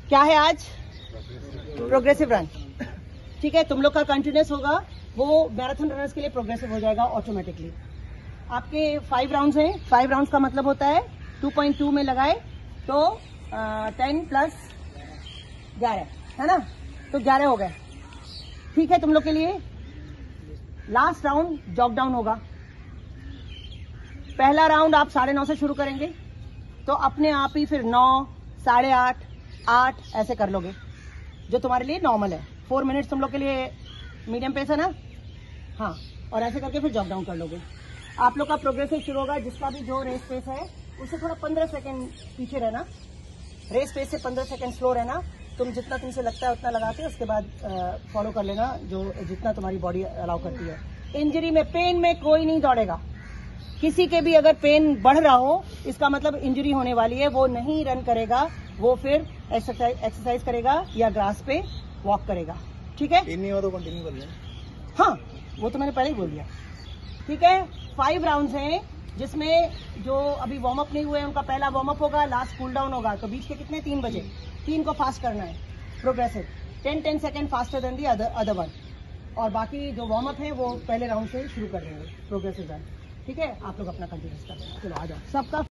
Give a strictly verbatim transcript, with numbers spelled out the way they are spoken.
क्या है आज? Progressive run. ठीक है, तुम लोग का कंटिन्यूस होगा, वो मैराथन रनर्स के लिए प्रोग्रेसिव हो जाएगा ऑटोमेटिकली। आपके फाइव राउंड्स हैं, फाइव राउंड्स का मतलब होता है टू पॉइंट टू में लगाए तो टेन प्लस ग्यारह, है ना? तो ग्यारह हो गए। ठीक है, तुम लोग के लिए लास्ट राउंड जॉग डाउन होगा। पहला राउंड आप साढ़े नौ से शुरू करेंगे तो अपने आप ही फिर नौ, साढ़े आठ, आठ ऐसे कर लोगे, जो तुम्हारे लिए नॉर्मल है। फोर मिनट्स तुम लोग के लिए मीडियम पेस है ना? हाँ, और ऐसे करके फिर जॉग डाउन कर लोगे। आप लोग का प्रोग्रेसिव शुरू होगा, जिसका भी जो रेस पेस है उससे थोड़ा पंद्रह सेकंड पीछे रहना, रेस पेस से पंद्रह सेकंड स्लो रहना। तुम जितना तुमसे लगता है उतना लगा के उसके बाद फॉलो कर लेना, जो जितना तुम्हारी बॉडी अलाउ करती है। इंजरी में, पेन में कोई नहीं दौड़ेगा। किसी के भी अगर पेन बढ़ रहा हो, इसका मतलब इंजरी होने वाली है, वो नहीं रन करेगा, वो फिर एक्सरसाइज एक्सरसाइज करेगा या ग्रास पे वॉक करेगा। ठीक है, तो कंटिन्यू कर लें। हाँ, वो तो मैंने पहले ही बोल दिया। ठीक है, फाइव राउंड्स हैं, जिसमें जो अभी वार्म अप नहीं हुए हैं उनका पहला वार्म अप होगा, लास्ट कूल डाउन होगा। तो बीच के कितने? तीन बजे, तीन को फास्ट करना है progressive, ten ten second faster than the other other one. और बाकी जो वार्म अप है वो पहले राउंड से शुरू कर देंगे प्रोग्रेसिव रन। ठीक है, आप लोग अपना कंटिन्यूस कर देना। चलो आ जाओ सबका।